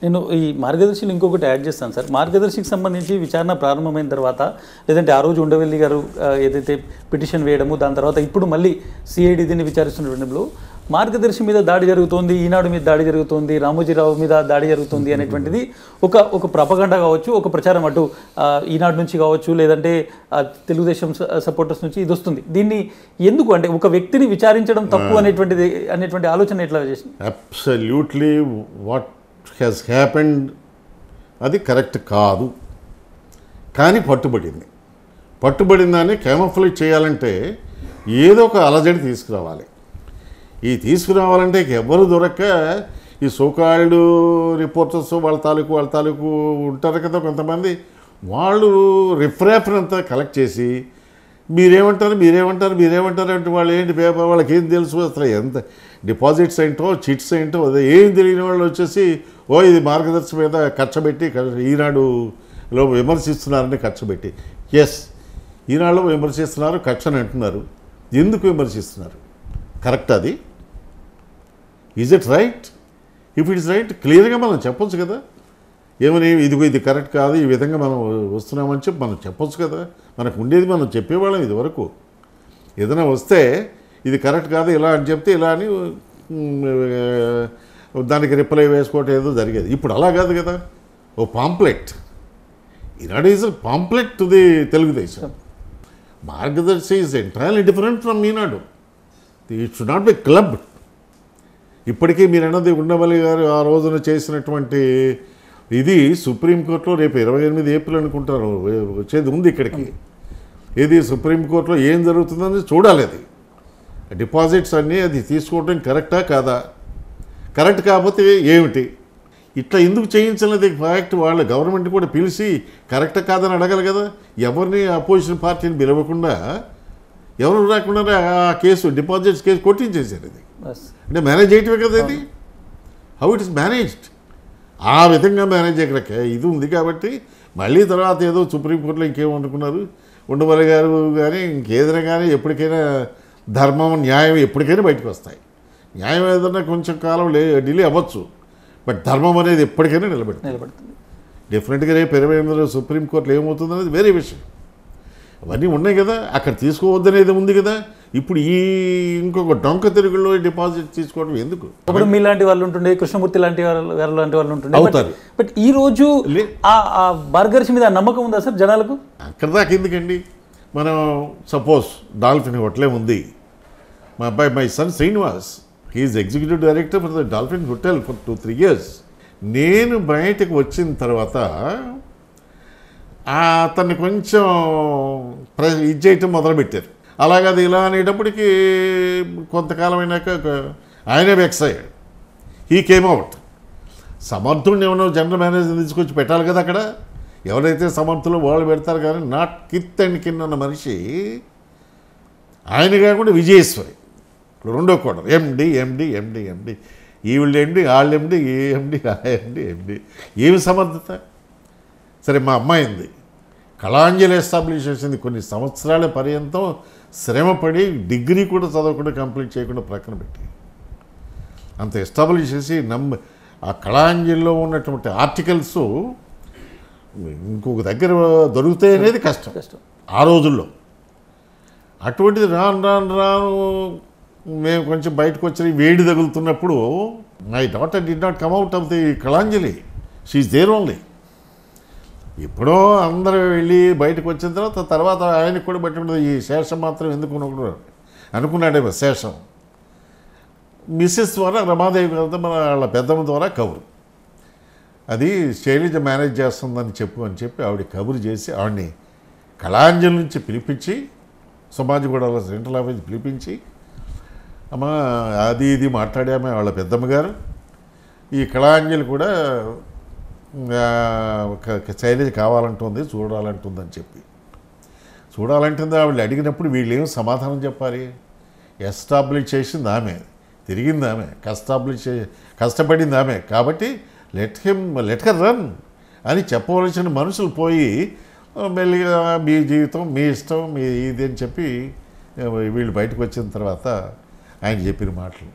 నేను ఈ మార్గదర్శిని ఇంకొకటి యాడ్ చేస్తాను సార్. మార్గదర్శికి సంబంధించి విచారణ ప్రారంభమైన తర్వాత లేదంటే ఆ రోజు ఉండవెల్లి గారు ఏదైతే పిటిషన్ వేయడము దాని తర్వాత ఇప్పుడు మళ్ళీ సిఐడి దీన్ని విచారిస్తున్న టైంలో మార్గదర్శి మీద దాడి జరుగుతోంది, ఈనాడు మీద దాడి జరుగుతోంది, రామోజీ రావు మీద దాడి జరుగుతుంది అనేటువంటిది ఒక ప్రపగండ కావచ్చు, ఒక ప్రచారం అటు ఈనాడు నుంచి కావచ్చు లేదంటే తెలుగుదేశం సపోర్టర్స్ నుంచి ఇది వస్తుంది. దీన్ని ఎందుకు అంటే ఒక వ్యక్తిని విచారించడం తప్పు అనేటువంటి ఆలోచన ఎట్లా చేసింది? అబ్సల్యూట్లీ వాట్ హ్యాస్ హ్యాపెండ్ అది కరెక్ట్ కాదు, కానీ పట్టుబడిందాన్ని క్యామోఫ్లేజ్ చేయాలంటే ఏదో ఒక అలజడి తీసుకురావాలి. ఈ తీసుకురావాలంటే ఎవ్వరు దొరక్క ఈ సోకాల్డ్ రిపోర్టర్స్ వాళ్ళ తాలూకు ఉంటారు కదా కొంతమంది, వాళ్ళు రిఫ్రాఫర్ అంతా కలెక్ట్ చేసి మీరేమంటారు అంటే వాళ్ళు ఏంటి పేపర్ వాళ్ళకి ఏం తెలుసు అసలు ఎంత డిపాజిట్స్ ఏంటో చిట్స్ ఏంటో అదే ఏం తెలియని వాళ్ళు వచ్చేసి ఇది మార్గదర్శి మీద ఖర్చుపెట్టి ఈనాడులో విమర్శిస్తున్నారని ఖర్చుపెట్టి ఈనాడులో విమర్శిస్తున్నారు ఖర్చు అని అంటున్నారు. ఎందుకు విమర్శిస్తున్నారు? కరెక్ట్ అది? Is it right? If it's right క్లియర్గా మనం చెప్పొచ్చు కదా, ఏమని ఇది కరెక్ట్ కాదు ఈ విధంగా మనం వస్తున్నామని చెప్పి మనం చెప్పొచ్చు కదా. మనకు ఉండేది మనం చెప్పేవాళ్ళం ఇదివరకు. ఏదైనా వస్తే ఇది కరెక్ట్ కాదు ఇలా అని చెప్తే ఇలా అని దానికి రిప్లై వేసుకోవటం ఏదో జరిగేది. ఇప్పుడు అలా కాదు కదా, ఓ pamphlet. Eenadu is pamphlet to the Telugu Desam. Margadarsi is entirely different from Eenadu. It should not be club. ఇప్పటికీ మీరు అన్నది ఉండవల్లి గారు ఆ రోజున చేసినటువంటి ఇది సుప్రీంకోర్టులో రేపు 28 ఏప్రిల్ అనుకుంటారు వచ్చేది ఉంది ఇక్కడికి. ఇది సుప్రీంకోర్టులో ఏం జరుగుతుందని చూడాలి. అది డిపాజిట్స్ అన్నీ అది తీసుకోవడం కరెక్టా కాదా, కరెక్ట్ కాకపోతే ఏమిటి, ఇట్లా ఎందుకు చేయించలేదు ఫ్యాక్ట్ వాళ్ళ గవర్నమెంట్ కూడా పిలిచి కరెక్టా కాదని అడగాలి కదా. ఎవరిని అపోజిషన్ పార్టీని పిలవకుండా ఎవరు రాకుండా ఆ కేసు డిపాజిట్స్ కేసు కొట్టించేశారు. ఇది అంటే మేనేజ్ చేయటమే కదా ఇది. హౌ ఇట్ ఇస్ మేనేజ్డ్ ఆ విధంగా మేనేజ్ చేయగలక ఇది ఉంది కాబట్టి మళ్ళీ తర్వాత ఏదో సుప్రీంకోర్టులో ఇంకేమనుకున్నారు ఉండవల్లి గారు కానీ ఇంకేదైనా కానీ ఎప్పటికైనా ధర్మం న్యాయం ఎప్పటికైనా బయటకు వస్తాయి. న్యాయం ఏదైనా కొంచెం కాలం డిలే అవ్వచ్చు, బట్ ధర్మం అనేది ఎప్పటికైనా నిలబడుతుంది. డెఫినెట్గా రేపు 28 సుప్రీంకోర్టులో ఏమవుతుంది అనేది వేరే విషయం. అవన్నీ ఉన్నాయి కదా, అక్కడ తీసుకోవద్దనేది ఉంది కదా. ఇప్పుడు ఇంకొక డొంక తెలుగులో డిపాజిట్ తీసుకోవడం ఎందుకు? అప్పుడు మీలాంటి వాళ్ళు ఉంటుండే, కృష్ణమూర్తి లాంటి వాళ్ళు ఉంటుండే అవుతారు. బట్ ఈ రోజు ఆ మార్గదర్శి మీద నమ్మకం ఉందా సార్ జనాలకు? అక్కడ దాకా ఎందుకండి, మనం సపోజ్ డాల్ఫిన్ హోటలే ఉంది, మా అబ్బాయి my son Srinivas he is executive director for the Dolphin Hotel for 2-3 years. నేను బయటకు వచ్చిన తర్వాత అతన్ని కొంచెం ఇది చేయటం మొదలుపెట్టారు. అలాగే అది ఇలా అనేటప్పటికీ కొంతకాలం అయినాక ఆయనే వెక్స్ అయ్యాడు. He came out. సమర్థుడిని ఏమన్నా జనరల్ మేనేజర్ తీసుకొచ్చి పెట్టాలి కదా అక్కడ. ఎవరైతే సమర్థులు వాళ్ళు పెడతారు కానీ నాట్ కిత్ అండ్ కిన్ అన్న మనిషి ఆయన కాకుండా విజయేశ్వరి రెండో కోడలు ఎండి ఈవిళ్ళు ఎండి వాళ్ళు ఎండి ఎండి ఏమి సమర్థత? సరే మా అమ్మాయింది కళాంజలి ఎస్టాబ్లిష్ చేసింది, కొన్ని సంవత్సరాల పర్యంతం శ్రమపడి డిగ్రీ కూడా చదవకుండా కంప్లీట్ చేయకుండా ప్రక్కన పెట్టి అంత ఎస్టాబ్లిష్ చేసి ఆ కళాంజలిలో ఉన్నటువంటి ఆర్టికల్స్ ఇంకొక దగ్గర దొరుకుతాయి అనేది కష్టం ఆ రోజుల్లో. అటువంటిది రాను మేము కొంచెం బయటకు వచ్చి వేడి తగులుతున్నప్పుడు my daughter did not come out of the Kalanjali, she is there only. ఎప్పుడో అందరూ వెళ్ళి బయటకు వచ్చిన తర్వాత ఆయనకు కూడా బట్టి ఉండదు. ఈ శేషం మాత్రం ఎందుకు అనుకున్నాడేమో శేషం మిస్సెస్ ద్వారా రమాదేవి గారితో మన వాళ్ళ పెద్దమ్మ ద్వారా కబురు, అది శైలజ మేనేజ్ చేస్తుందని చెప్పి ఆవిడ కబురు చేసి ఆవిడని కళాంజలి నుంచి పిలిపించి సమాజగూడలో సెంట్రల్ ఆఫీస్ పిలిపించి అమ్మ అది ఇది మాట్లాడామే వాళ్ళ పెద్దమ్మ గారు, ఈ కళాంజలి కూడా శైలజ కావాలంటుంది చూడాలంటుందని చెప్పి చూడాలంటుంది. ఆవిడ అడిగినప్పుడు వీళ్ళు ఏం సమాధానం చెప్పాలి? ఎస్టాబ్లిష్ చేసింది ఆమె, తిరిగింది ఆమె, కష్టపడింది ఆమె, కాబట్టి లెట్ హర్ రన్ అని చెప్పవలసిన మనుషులు పోయి మెల్లిగా మీ జీవితం మీ ఇష్టం మీ ఇది అని చెప్పి వీళ్ళు బయటకు వచ్చిన తర్వాత ఆయన చెప్పిన మాటలు